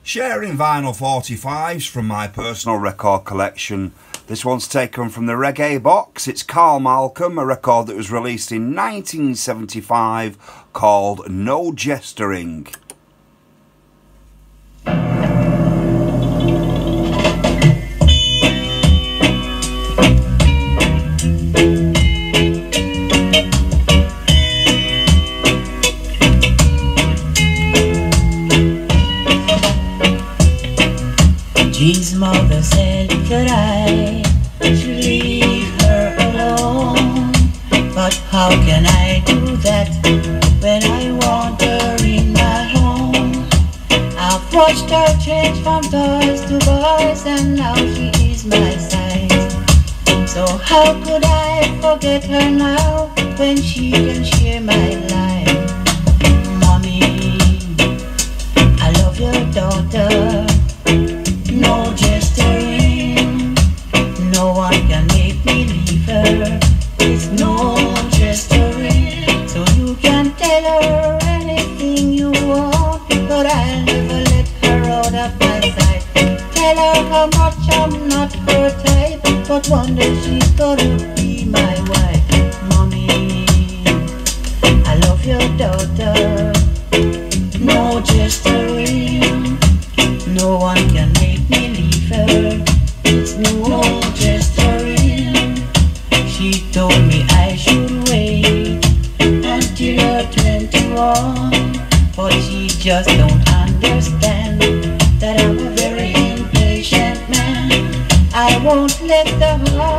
Sharing vinyl 45s from my personal record collection. This one's taken from the Reggae box. It's Carl Malcolm, a record that was released in 1975 called No Jestering. Jean's mother said that I should leave her alone, but how can I do that when I want her in my home? I've watched her change from toys to boys, and now she is my size. So how could I forget her now when she can share my life? Mommy, I love your daughter. No jestering, no one can make me leave her. It's no jestering, so you can tell her anything you want, but I'll never let her out of my sight. Tell her how much I'm not her type, but one day she's gonna be my wife. Mommy, I love your daughter. No jestering, no one can make me leave her. It's no jestering. She told me I should wait until her 21, but she just don't understand that I'm a very impatient man. I won't let the heart